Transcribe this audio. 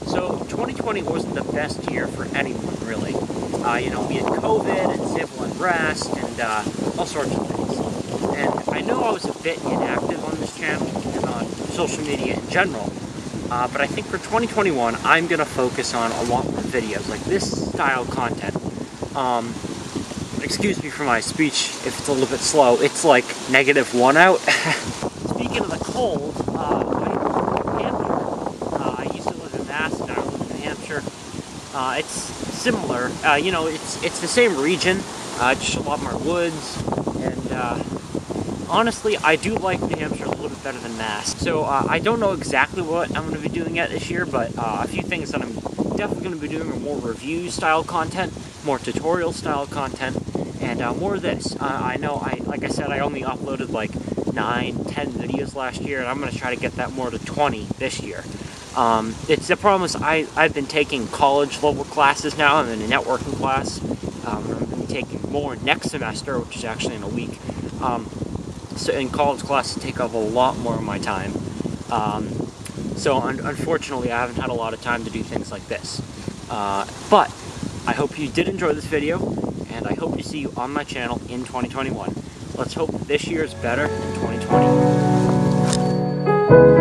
So 2020 wasn't the best year for anyone, really. We had COVID and civil unrest and all sorts of things. And I know I was a bit inactive on this channel and on social media in general, but I think for 2021, I'm going to focus on a lot more videos, like this style content. Excuse me for my speech if it's a little bit slow. It's like -1 out. Speaking of the cold, I live in Hampshire. I used to live in Mass, and I live in New Hampshire. It's similar. It's the same region, just a lot more woods, and honestly, I do like New Hampshire a little bit better than Mass. So I don't know exactly what I'm going to be doing yet this year, but a few things that I'm definitely going to be doing are more review-style content, more tutorial-style content, and more of this. I know, like I said, I only uploaded like 9-10 videos last year, and I'm going to try to get that more to 20 this year. It's the problem is I've been taking college-level classes now. I'm in a networking class. I'm going to be taking more next semester, which is actually in a week. So in college classes take up a lot more of my time. So unfortunately, I haven't had a lot of time to do things like this. But I hope you did enjoy this video, and I hope to see you on my channel in 2021. Let's hope this year is better than 2020.